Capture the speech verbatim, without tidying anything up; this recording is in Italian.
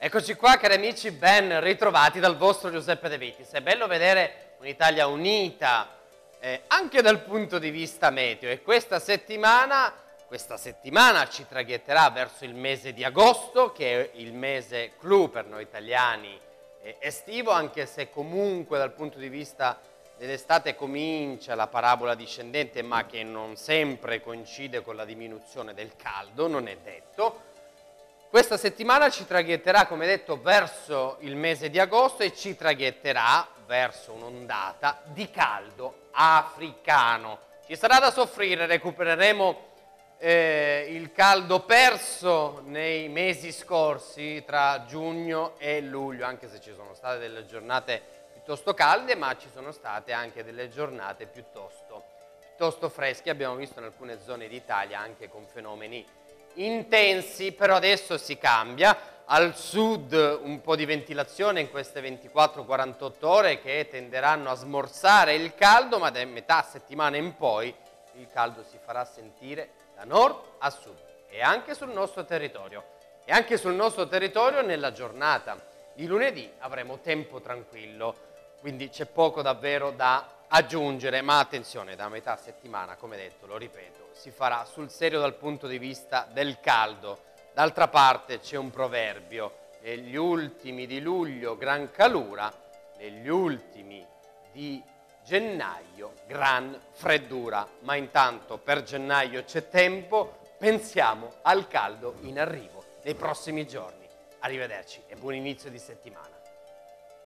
Eccoci qua cari amici, ben ritrovati dal vostro Giuseppe De Vitis. È bello vedere un'Italia unita eh, anche dal punto di vista meteo e questa settimana, questa settimana ci traghetterà verso il mese di agosto, che è il mese clou per noi italiani eh, estivo, anche se comunque dal punto di vista dell'estate comincia la parabola discendente, ma che non sempre coincide con la diminuzione del caldo, non è detto. Questa settimana ci traghetterà, come detto, verso il mese di agosto e ci traghetterà verso un'ondata di caldo africano. Ci sarà da soffrire, recupereremo eh, il caldo perso nei mesi scorsi tra giugno e luglio, anche se ci sono state delle giornate piuttosto calde, ma ci sono state anche delle giornate piuttosto, piuttosto fresche. Abbiamo visto in alcune zone d'Italia anche con fenomeni intensi, però adesso si cambia. Al sud un po' di ventilazione in queste ventiquattro quarantotto ore che tenderanno a smorzare il caldo, ma da metà settimana in poi il caldo si farà sentire da nord a sud e anche sul nostro territorio. E anche sul nostro territorio nella giornata di lunedì avremo tempo tranquillo, quindi c'è poco davvero da aggiungere, ma attenzione, da metà settimana, come detto, lo ripeto, si farà sul serio dal punto di vista del caldo. D'altra parte c'è un proverbio: negli ultimi di luglio gran calura, negli ultimi di gennaio gran freddura. Ma intanto per gennaio c'è tempo, pensiamo al caldo in arrivo nei prossimi giorni. Arrivederci e buon inizio di settimana.